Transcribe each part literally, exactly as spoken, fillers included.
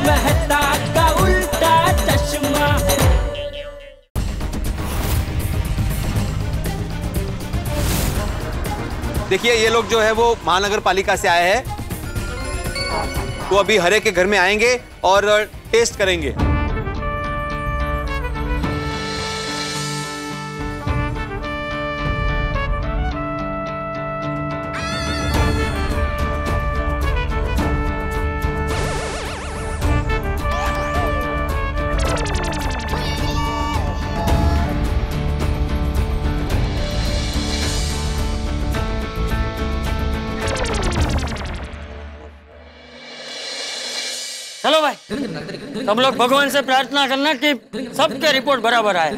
मेहता का उल्टा चश्मा। देखिए ये लोग जो है वो महानगर पालिका से आए हैं, तो अभी हरे के घर में आएंगे और टेस्ट करेंगे। चलो भाई, सब लोग भगवान से प्रार्थना करना कि सबके रिपोर्ट बराबर आए।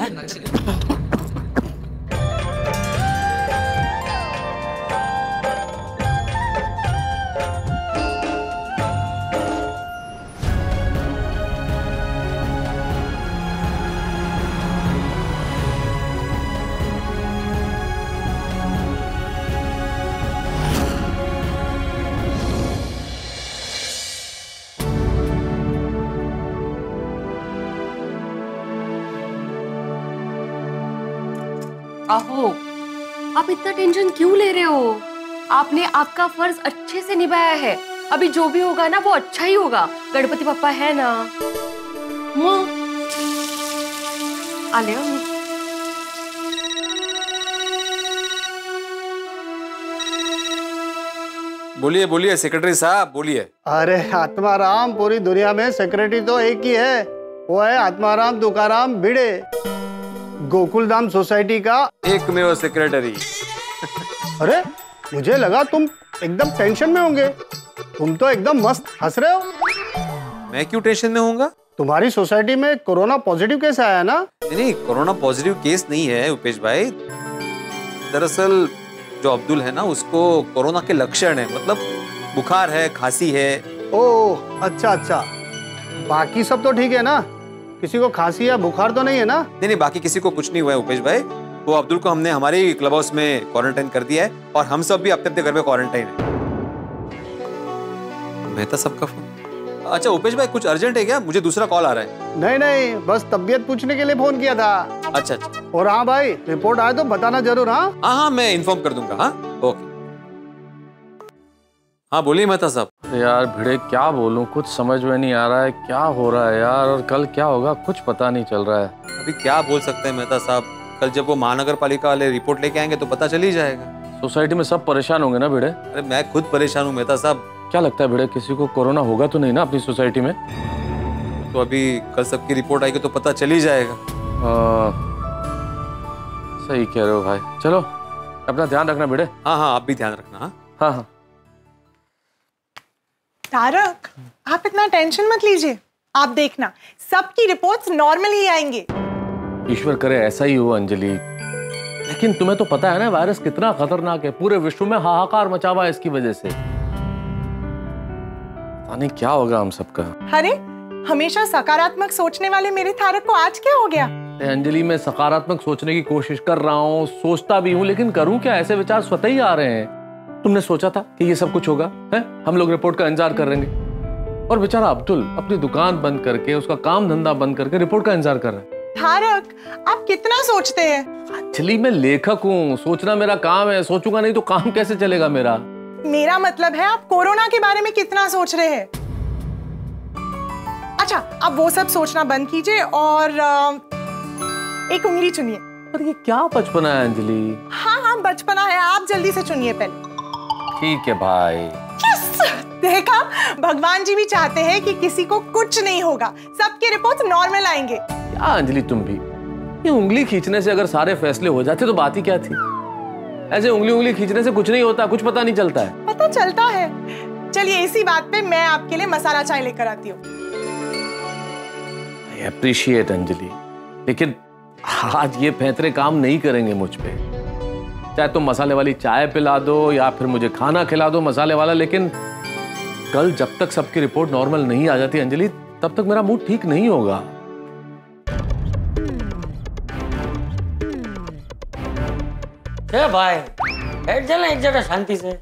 आहो, आप इतना टेंशन क्यों ले रहे हो? आपने आपका फर्ज अच्छे से निभाया है। अभी जो भी होगा ना वो अच्छा ही होगा। गणपति पापा है ना। आ ले। बोलिए बोलिए सेक्रेटरी साहब, बोलिए। अरे आत्माराम, पूरी दुनिया में सेक्रेटरी तो एक ही है, वो है आत्माराम तुकाराम भिड़े, गोकुलधाम सोसाइटी का एकमेव सेक्रेटरी। अरे मुझे लगा तुम एकदम टेंशन में होंगे, तुम तो एकदम मस्त हंस रहे हो। मैं क्यों टेंशन में होऊंगा? तुम्हारी सोसाइटी में कोरोना पॉजिटिव केस आया ना? नहीं नहीं, कोरोना पॉजिटिव केस नहीं है उपेश भाई। दरअसल जो अब्दुल है ना, उसको कोरोना के लक्षण है, मतलब बुखार है, खांसी है। ओह अच्छा अच्छा, बाकी सब तो ठीक है ना? किसी को खांसी या बुखार तो नहीं है ना? नहीं नहीं, बाकी किसी को कुछ नहीं हुआ है उपेश भाई। वो अब्दुल को हमने हमारे क्लब हाउस में क्वारंटाइन कर दिया है और हम सब भी अपने अपने घर में क्वारंटाइन है। मेहता सबका फोन। अच्छा उपेश भाई, कुछ अर्जेंट है क्या? मुझे दूसरा कॉल आ रहा है। नहीं नहीं, बस तबीयत पूछने के लिए फोन किया था। अच्छा अच्छा। और हाँ भाई, रिपोर्ट आए तो बताना जरूर। हाँ हाँ हाँ, मैं इन्फॉर्म कर दूंगा। हाँ ओके। हाँ बोलिए मेहता साहब। यार भिड़े क्या बोलूं, कुछ समझ में नहीं आ रहा है क्या हो रहा है यार, और कल क्या होगा कुछ पता नहीं चल रहा है। अभी क्या बोल सकते हैं मेहता साहब, कल जब वो महानगर पालिका वाले रिपोर्ट लेके आएंगे तो पता चल ही जाएगा। सोसाइटी में सब परेशान होंगे ना भिड़े? अरे मैं खुद परेशान हूँ मेहता साहब। क्या लगता है भिड़े, किसी को कोरोना होगा तो नहीं ना अपनी सोसाइटी में? तो अभी कल सबकी रिपोर्ट आएगी तो पता चल ही जाएगा। आ, सही कह रहे हो भाई। चलो अपना ध्यान रखना भिड़े। हाँ हाँ, आप भी ध्यान रखना। हाँ हाँ हाँ। तारक, आप इतना टेंशन मत लीजिए, आप देखना सबकी रिपोर्ट्स नॉर्मल ही आएंगे। ईश्वर करे ऐसा ही हो अंजलि, लेकिन तुम्हें तो पता है ना वायरस कितना खतरनाक है, पूरे विश्व में हाहाकार मचा हुआ है इसकी वजह से। पता नहीं क्या होगा हम सबका। अरे हमेशा सकारात्मक सोचने वाले मेरे तारक को आज क्या हो गया? अंजलि मैं सकारात्मक सोचने की कोशिश कर रहा हूँ, सोचता भी हूँ, लेकिन करूँ क्या? ऐसे विचार स्वतः ही आ रहे हैं। तुमने सोचा था कि ये सब कुछ होगा है? हम लोग रिपोर्ट का इंतजार कर रहेंगे, और बेचारा अब्दुल अपनी दुकान बंद करके, उसका काम धंधा बंद करके रिपोर्ट का इंतजार कर रहा है। तारक, आप कितना सोचते हैं? एक्चुअली मैं लेखक हूँ, सोचना मेरा काम है, सोचूंगा नहीं तो काम कैसे चलेगा मेरा? मेरा मतलब है आप कोरोना के बारे में कितना सोच रहे हैं। अच्छा, आप वो सब सोचना बंद कीजिए और एक उंगली चुनिए। पर ये क्या बचपना है अंजलि? हाँ हाँ बचपना है, आप जल्दी से चुनिए पहले। ठीक है भाई। यस, देखा, भगवान जी भी चाहते हैं कि किसी को कुछ नहीं होगा, सबके रिपोर्ट्स नॉर्मल आएंगे। क्या अंजलि तुम भी, ये उंगली खींचने से अगर सारे फैसले हो जाते तो बात ही क्या थी? ऐसे उंगली उंगली खींचने से कुछ नहीं होता, कुछ पता नहीं चलता है। पता चलता है। चलिए इसी बात पे मैं आपके लिए मसाला चाय लेकर आती हूँ। आई अप्रिशिएट अंजलि, लेकिन आज ये पैंतरे काम नहीं करेंगे मुझ पे। चाहे तुम मसाले वाली चाय पिला दो या फिर मुझे खाना खिला दो मसाले वाला, लेकिन कल जब तक सबकी रिपोर्ट नॉर्मल नहीं आ जाती अंजलि, तब तक मेरा मूड ठीक नहीं होगा। ए भाई बैठ जा ना एक जगह शांति से।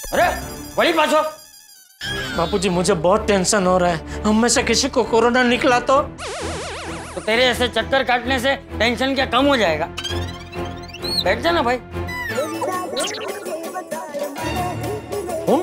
अरे वही पाछो। बापूजी मुझे बहुत टेंशन हो रहा है, हम में से किसी को कोरोना निकला तो तो तेरे ऐसे चक्कर काटने से टेंशन क्या कम हो जाएगा? बैठ जाना भाई। फोन?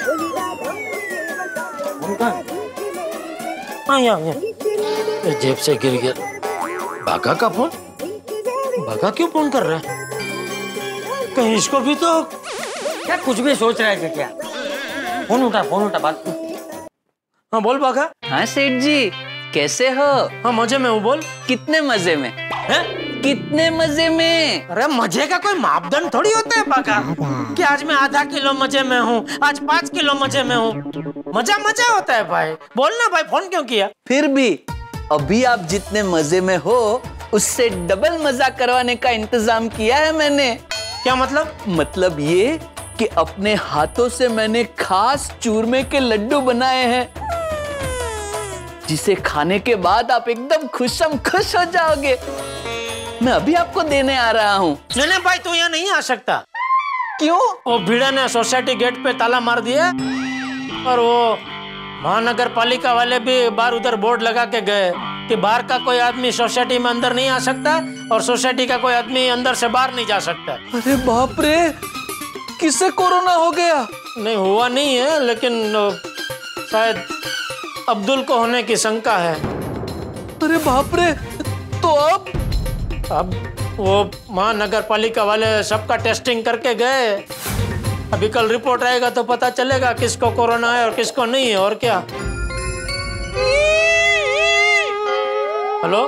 हाँ यहाँ यहाँ। जेब से गिर गया। भागा का फोन? भागा क्यों फोन कर रहा है? कहीं इसको भी तो क्या कुछ भी सोच रहा है क्या? फोन उठा, फोन उठा, बात। हाँ बोल भागा। हाँ सेठ जी, कैसे हो? हाँ मजे में हूँ। बोल। कितने मजे में? हैं? कितने मजे में? अरे मजे का कोई मापदंड थोड़ी होता है भागा कि आज मैं आधा किलो मजे में हूँ, आज पाँच किलो मजे में हूँ। मजा मजा होता है भाई। बोलना भाई, फोन क्यों किया? फिर भी अभी आप जितने मजे में हो उससे डबल मजा करवाने का इंतजाम किया है मैंने। क्या मतलब? मतलब ये कि अपने हाथों से मैंने खास चूरमे के लड्डू बनाए हैं, जिसे खाने के बाद आप एकदम खुशम खुश हो जाओगे। मैं अभी आपको देने आ रहा हूँ। नहीं नहीं भाई, तू यहाँ नहीं आ सकता। क्यों? वो भीड़ा ने सोसाइटी गेट पे ताला मार दिया और वो महानगर पालिका वाले भी बाहर उधर बोर्ड लगा के गए कि बाहर का कोई आदमी सोसाइटी में अंदर नहीं आ सकता और सोसाइटी का कोई आदमी अंदर से बाहर नहीं जा सकता। अरे बाप रे, किसे कोरोना हो गया? नहीं हुआ नहीं है, लेकिन शायद अब्दुल को होने की शंका है। अरे बाप रे, तो अब अब वो महानगर पालिका वाले सबका टेस्टिंग करके गए। अभी कल रिपोर्ट आएगा तो पता चलेगा किसको कोरोना है और किसको नहीं है। और क्या? हेलो,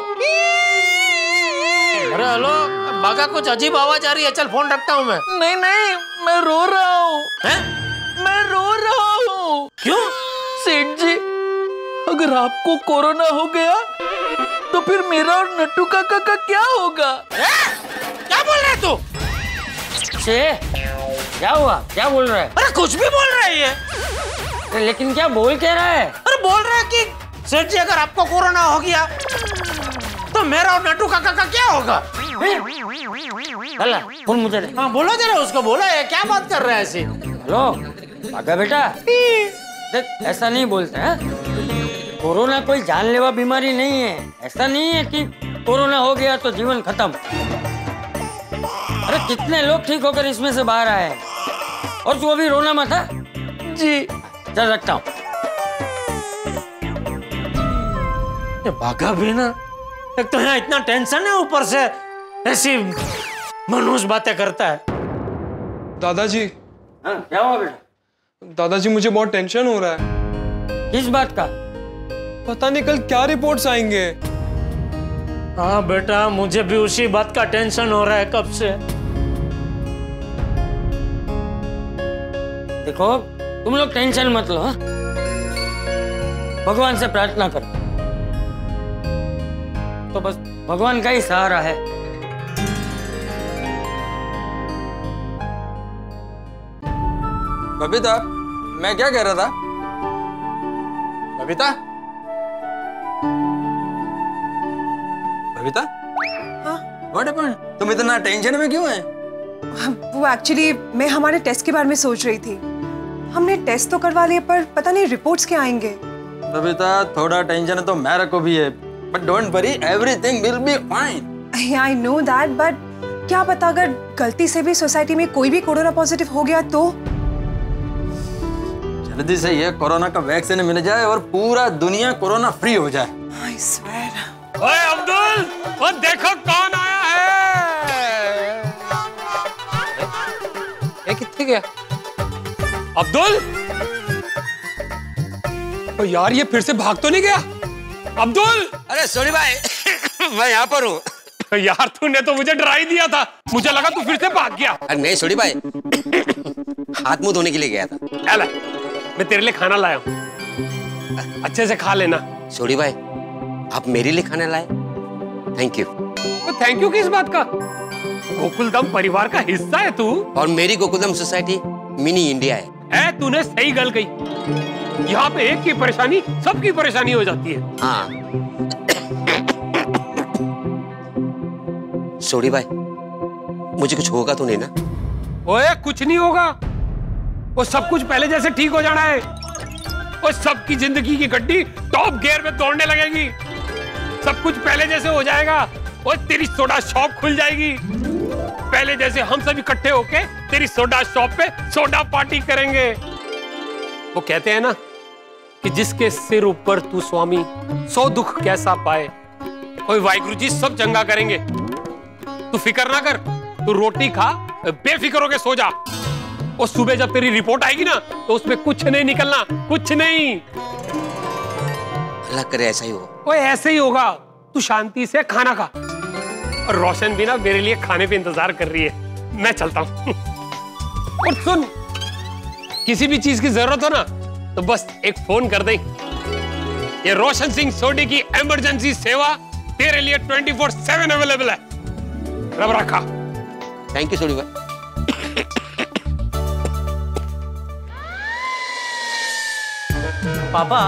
अरे हेलो, बागा कुछ अजीब आवाज आ रही है। चल फोन रखता हूँ मैं। नहीं नहीं, मैं रो रहा हूँ। हैं? मैं रो रहा हूँ। क्यों? सेठ जी, अगर आपको कोरोना हो गया तो फिर मेरा और नट्टू काका का क्या होगा? क्या बोल रहा है तू? से क्या हुआ? क्या बोल रहा है? अरे कुछ भी बोल रहा है ये। अरे लेकिन क्या बोल क्या रहा है? अरे बोल रहा है कि सेठ जी अगर आपको कोरोना हो गया तो मेरा और नट्टू काका का क्या होगा? चला फोन मुझे दे। हाँ बोलो जरा उसको, बोलो ये क्या बात कर रहा है ऐसे। हेलो भागा बेटा, देख ऐसा नहीं बोलते हैं। कोरोना कोई जानलेवा बीमारी नहीं है। ऐसा नहीं है कि कोरोना हो गया तो जीवन खत्म। अरे कितने लोग ठीक होकर इसमें से बाहर आए हैं। और तू अभी रोना मत है जी। चल रखता हूँ। ये भागा भी ना, एक तो यहाँ इतना टेंशन है, ऊपर से ऐसी मनुष्य बातें करता है। दादाजी। हाँ, क्या हुआ बेटा? दादाजी मुझे बहुत टेंशन हो रहा है। किस बात का? पता नहीं कल क्या रिपोर्ट्स आएंगे। हाँ बेटा, मुझे भी उसी बात का टेंशन हो रहा है कब से। देखो तुम लोग टेंशन मत लो, हाँ? भगवान से प्रार्थना करो, तो बस भगवान का ही सहारा है। बबीता, मैं क्या कह रहा था? बबीता? बबीता? हाँ? What happened? तुम इतना टेंशन में क्यों है? वो एक्चुअली मैं हमारे टेस्ट के बारे में सोच रही थी। हमने टेस्ट तो करवा लिए पर पता नहीं रिपोर्ट्स क्या आएंगे। बबीता, थोड़ा टेंशन तो मेरे को भी है, but don't worry, everything will be fine. Yeah, I know that, but क्या पता अगर गलती से भी सोसाइटी में कोई भी कोरोना पॉजिटिव हो गया तो? जल्दी से ये कोरोना का वैक्सीन मिल जाए और पूरा दुनिया कोरोना फ्री हो जाए। I swear. ओए अब्दुल, वो देखो कौन आया है। ये कितने गया? अब्दुल? ओ यार, ये फिर से भाग तो नहीं गया? अब्दुल! अरे सोनी भाई, मैं यहाँ पर हूँ। यार तूने तो मुझे डरा ही दिया था, मुझे लगा तू फिर से भाग गया। अरे नहीं सोनी भाई, हाथ मुंह धोने के लिए गया था। चल, मैं तेरे लिए खाना लाया हूँ, अच्छे से खा लेना। सोनी भाई, आप मेरे लिए खाना लाए, थैंक यू। तो थैंक यू किस बात का? गोकुलधाम परिवार का हिस्सा है तू। और मेरी गोकुलधाम सोसाइटी मिनी इंडिया है। है, तूने सही गल कही। यहाँ पे एक की परेशानी सबकी परेशानी हो जाती है। हाँ सोनी भाई, मुझे कुछ होगा तो नहीं ना? ओए कुछ नहीं होगा। वो सब कुछ पहले जैसे ठीक हो जाना है। वो सबकी जिंदगी की गड्डी टॉप गियर में दौड़ने लगेगी। सब कुछ पहले जैसे हो जाएगा। वो तेरी सोडा शॉप खुल जाएगी। पहले जैसे हम सब इकट्ठे होके तेरी सोडा शॉप पे सोडा पार्टी करेंगे। वो कहते हैं ना कि जिसके सिर ऊपर तू स्वामी सौ दुख कैसा पाए। कोई वाहिगुरु जी सब चंगा करेंगे। तू फिक्र ना कर, तू रोटी खा, बेफिक्र होके सो जा। और सुबह जब तेरी रिपोर्ट आएगी ना तो उसमें कुछ नहीं निकलना, कुछ नहीं। अल्लाह करे ऐसा ही हो। वो ऐसे ही होगा। तू शांति से खाना खा। और रोशन भी ना मेरे लिए खाने पे इंतजार कर रही है। मैं चलता हूँ। और सुन, किसी भी चीज की जरूरत हो ना तो बस एक फोन कर दे। ये रोशन सिंह सोडी की इमरजेंसी सेवा तेरे लिए ट्वेंटी फोर सेवन अवेलेबल है। रब रखा। थैंक यू सोडी भाई। पापा,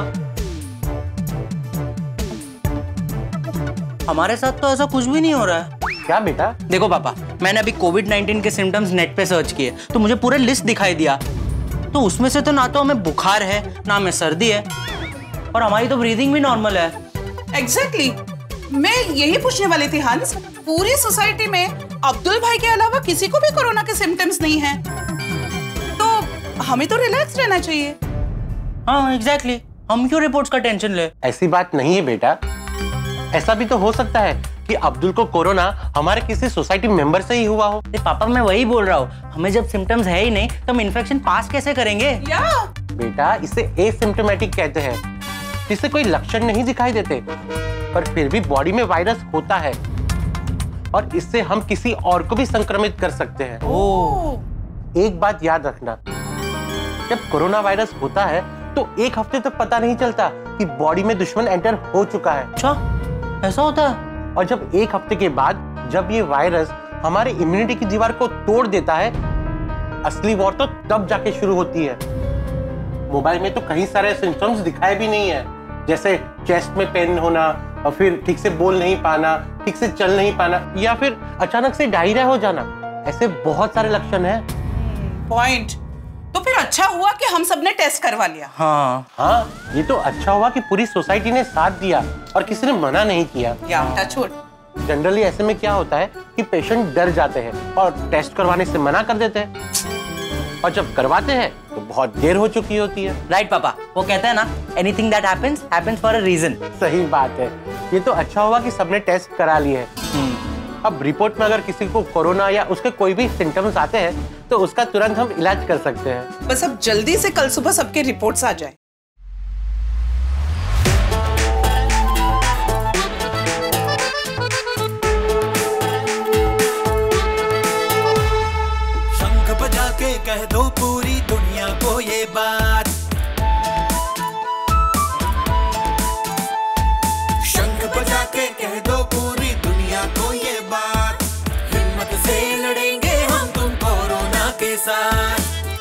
हमारे साथ तो ऐसा कुछ भी नहीं हो रहा है। क्या बेटा? देखो पापा, मैंने अभी कोविड नाइनटीन के सिम्टम्स नेट पे सर्च किए तो मुझे पूरा लिस्ट दिखाई दिया। तो उसमें से तो ना तो हमें बुखार है ना हमें सर्दी है और हमारी तो ब्रीदिंग भी नॉर्मल है। Exactly exactly. मैं यही पूछने वाली थी हंस, पूरी सोसाइटी में अब्दुल भाई के अलावा किसी को भी कोरोना के सिम्टम्स नहीं है, तो हमें तो रिलैक्स रहना चाहिए। हाँ एग्जैक्टली exactly. हम क्यों रिपोर्ट्स का टेंशन ले? ऐसी बात नहीं है बेटा। ऐसा भी तो हो सकता है कि अब्दुल को कोरोना हमारे किसी सोसाइटी मेंबर से ही हुआ हो। पापा मैं वही बोल रहा हूँ, हमें जब सिम्टम्स है ही नहीं तो हम इन्फेक्शन पास कैसे करेंगे? या बेटा इसे एसिम्प्टोमेटिक कहते हैं, जिससे कोई लक्षण नहीं दिखाई देते पर फिर भी बॉडी में वायरस होता है और इससे हम किसी और को भी संक्रमित कर सकते हैं। ओह। एक बात याद रखना, जब कोरोना वायरस होता है तो एक हफ्ते तक पता नहीं चलता कि बॉडी में दुश्मन एंटर हो चुका है। अच्छा, ऐसा होता है? और जब एक हफ्ते के बाद जब ये वायरस हमारे इम्यूनिटी की दीवार को तोड़ देता है, असली वॉर तो तब जाके शुरू होती है। मोबाइल में तो कई सारे सिम्टम्स दिखाए भी नहीं है, जैसे चेस्ट में पेन होना और फिर ठीक से बोल नहीं पाना, ठीक से चल नहीं पाना या फिर अचानक से डायरिया हो जाना। ऐसे बहुत सारे लक्षण हैं। पॉइंट। तो फिर अच्छा हुआ कि हम सबने टेस्ट करवा लिया। हाँ हाँ, ये तो अच्छा हुआ कि पूरी सोसाइटी ने साथ दिया और किसी ने मना नहीं किया। या टच वुड। जनरली ऐसे में क्या होता है कि पेशेंट डर जाते हैं और टेस्ट करवाने से मना कर देते हैं और जब करवाते हैं तो बहुत देर हो चुकी होती है। राइट पापा, वो कहते हैं ना, anything that happens happens for a reason. सही बात है। ये तो अच्छा हुआ कि सबने टेस्ट करा लिए हैं। अब रिपोर्ट में अगर किसी को कोरोना या उसके कोई भी सिम्टम्स आते हैं तो उसका तुरंत हम इलाज कर सकते हैं। बस अब जल्दी से कल सुबह सबके रिपोर्ट्स आ जाए। शंख बजा के कह दो पूरी दुनिया को ये बात, शंख बजा के कह दो पूरी दुनिया को ये बात, हिम्मत से लड़ेंगे हम तुम कोरोना के साथ।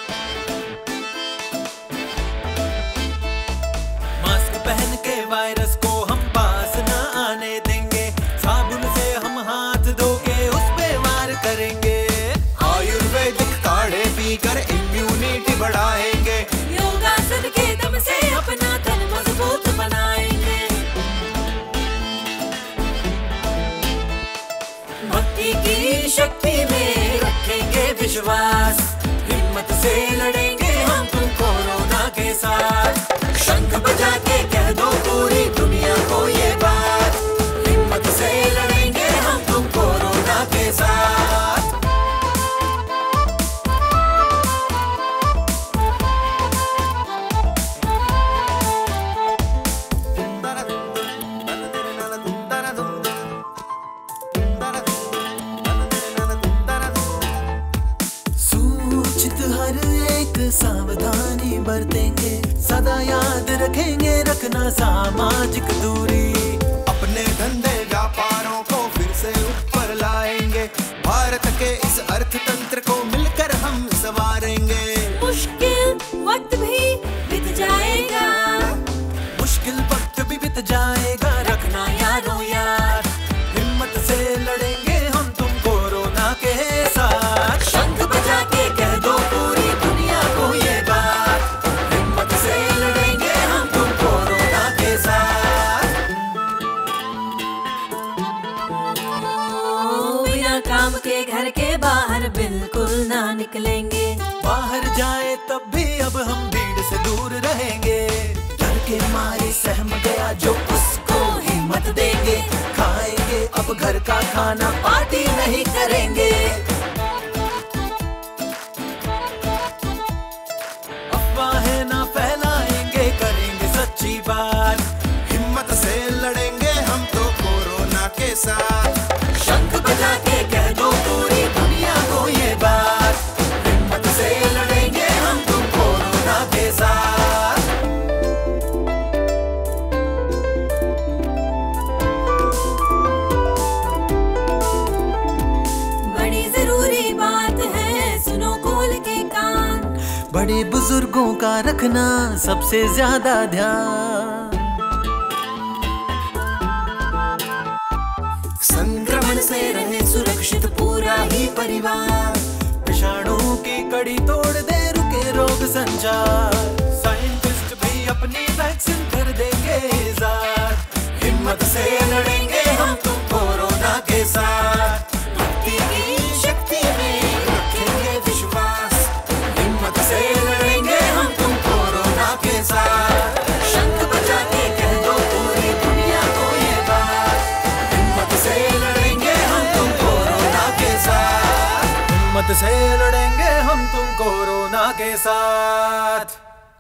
मास्क पहन के वायरस को हम पास ना आने देंगे, साबुन से हम हाथ धो के उस पे वार करेंगे, आयुर्वेदिक काढ़े पीकर इम्यूनिटी बढ़ाएंगे, योगासन के दम से अपना तन मजबूत बनाएंगे, भक्ति की शक्ति में रखेंगे विश्वास, हिम्मत से लड़ेंगे हम तुम कोरोना के साथ। शंख बजा के कह दो पूरी दुनिया को ये बात, हिम्मत से लड़ेंगे हम तुम कोरोना के साथ। सूचित हर एक सावधानी बरतेंगे, सदा याद रखेंगे रखना सामाजिक दूरी, अपने धंधे व्यापारों को फिर से ऊपर लाएंगे, भारत के इस अर्थतंत्र को मिलकर हम संवारेंगे, मुश्किल वक्त भी बीत जाएगा, मुश्किल वक्त भी बीत जाएगा, रखना यारों यार, हिम्मत से लड़ेंगे हम तुम कोरोना के साथ। शंख बजा के कह दो पूरी दुनिया को ये लेंगे। बाहर जाए तब भी अब हम भीड़ से दूर रहेंगे। डर के मारे सहम गया जो उसको हिम्मत देंगे। खाएंगे अब घर का खाना, पार्टी नहीं करेंगे। अफवाहें ना फैलाएंगे, करेंगे सच्ची बात। हिम्मत से लड़ेंगे हम तो कोरोना के साथ। शंख बजा के कह दो पूरी दुनिया को ये बात। हिम्मत से लड़ेंगे हम तो कोरोना के साथ। बड़ी जरूरी बात है, सुनो खोल के कान। बड़े बुजुर्गों का रखना सबसे ज्यादा ध्यान। संक्रमण से रहे सुरक्षित पूरा ही परिवार। विषाणु की कड़ी तोड़ दे, रुके रोग संचार। साइंटिस्ट भी अपनी वैक्सीन कर देंगे इजाद। हिम्मत से लड़ेंगे हम तुम कोरोना के साथ। भक्ति की शक्ति में रखेंगे विश्वास। हिम्मत से लड़ेंगे हम तुम कोरोना के साथ। शंख बजा के कह दो पूरी दुनिया को ये बात। हिम्मत से लड़ेंगे हम तुम कोरोना के साथ। हिम्मत से लड़ेंगे हम तुम कोरोना के साथ।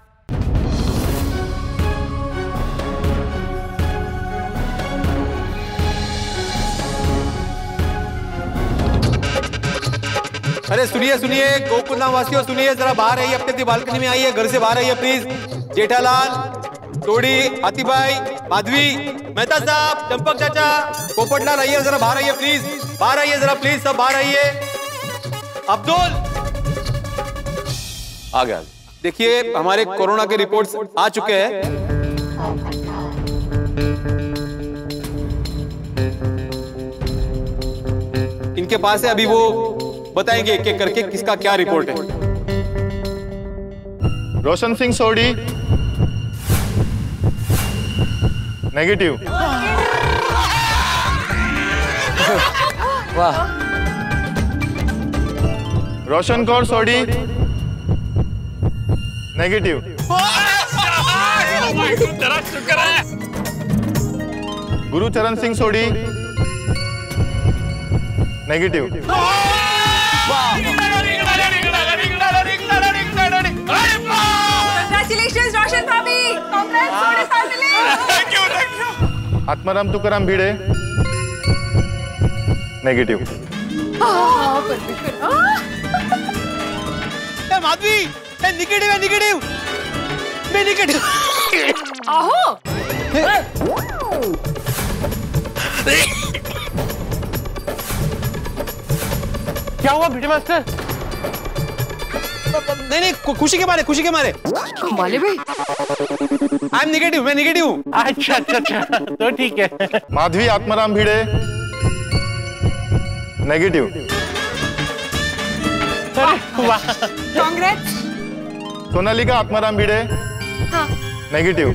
अरे सुनिए सुनिए गोकुलधाम वासियों सुनिए, जरा बाहर आइए, अपनी बालकनी में आइए, घर से बाहर आइए प्लीज। जेठालाल, तोड़ी, हाथीभाई, माधवी, मेहता साहब, चंपक चाचा, पोपटलाल, आइए जरा बाहर आइए प्लीज। बाहर आइए जरा प्लीज, सब बाहर आइए। अब्दुल आ गया। देखिए हमारे कोरोना के रिपोर्ट्स आ चुके हैं। इनके पास है, अभी वो बताएंगे एक एक करके किसका क्या रिपोर्ट है। रोशन सिंह सोडी नेगेटिव। वाह। रोशन कौर सोडी नेगेटिव। शुक्र है। Gurucharan Singh Sodhi negative. Congratulations, Roshan Bhabhi. Congrats, Sodi family. Thank you, thank you. Atmaram Tukaram Bhide negative. Madhavi, negative है, निगेटिव, मैं निगेटिव। आहो। क्या हुआ भिड़े मास्टर? नहीं नहीं, खुशी के मारे, खुशी के मारे। माले भाई, आई एम निगेटिव, मैं निगेटिव हूँ। अच्छा अच्छा अच्छा, तो ठीक है। Madhavi Atmaram Bhide negative. Congrats. Sonalika Atmaram Bhide negative.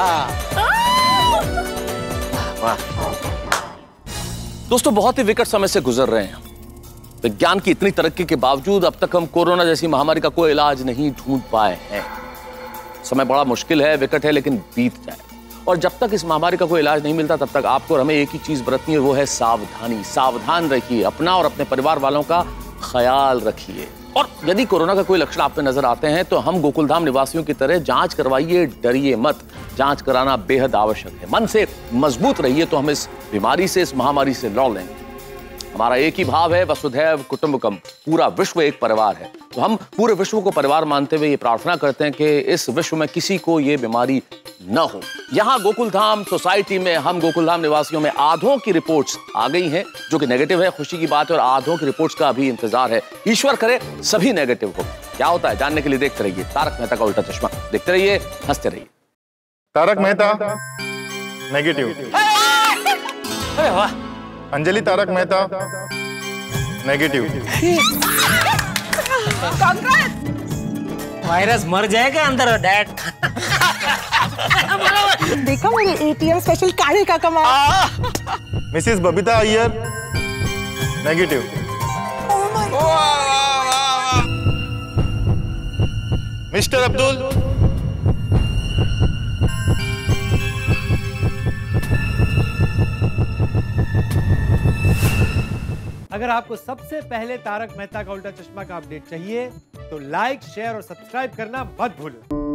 दोस्तों बहुत ही विकट समय से गुजर रहे हैं। विज्ञान की इतनी तरक्की के बावजूद अब तक हम कोरोना जैसी महामारी का कोई इलाज नहीं ढूंढ पाए हैं। समय बड़ा मुश्किल है, विकट है, लेकिन बीत जाए। और जब तक इस महामारी का कोई इलाज नहीं मिलता तब तक आपको और हमें एक ही चीज बरतनी है, वो है सावधानी। सावधान रहिए, अपना और अपने परिवार वालों का ख्याल रखिए। और यदि कोरोना का कोई लक्षण आप में नजर आते हैं तो हम गोकुलधाम निवासियों की तरह जांच करवाइए, डरिए मत। जांच कराना बेहद आवश्यक है। मन से मजबूत रहिए तो हम इस बीमारी से, इस महामारी से लड़ लेंगे। हमारा एक ही भाव है, वसुधैव कुटुंबकम। पूरा विश्व एक परिवार है। तो हम पूरे विश्व को परिवार मानते हुए ये प्रार्थना करते हैं कि इस विश्व में किसी को ये बीमारी न हो। यहाँ गोकुलधाम सोसाइटी में हम गोकुलधाम निवासियों में आधों की रिपोर्ट्स आ गई हैं जो कि नेगेटिव है। खुशी की बात है, और आधों की रिपोर्ट्स का अभी इंतजार है। ईश्वर करे सभी नेगेटिव हो। क्या होता है जानने के लिए देखते रहिए तारक मेहता का उल्टा चश्मा। देखते रहिए, हंसते रहिए। तारक मेहता नेगेटिव। अरे वाह। अंजलि तारक मेहता नेगेटिव। वायरस मर जाएगा अंदर डैड। देखा मेरे एटीएम स्पेशल काढ़े का कमाल। Mrs Babita Iyer negative. Mr Abdul. अगर आपको सबसे पहले तारक मेहता का उल्टा चश्मा का अपडेट चाहिए तो लाइक, शेयर और सब्सक्राइब करना मत भूलें।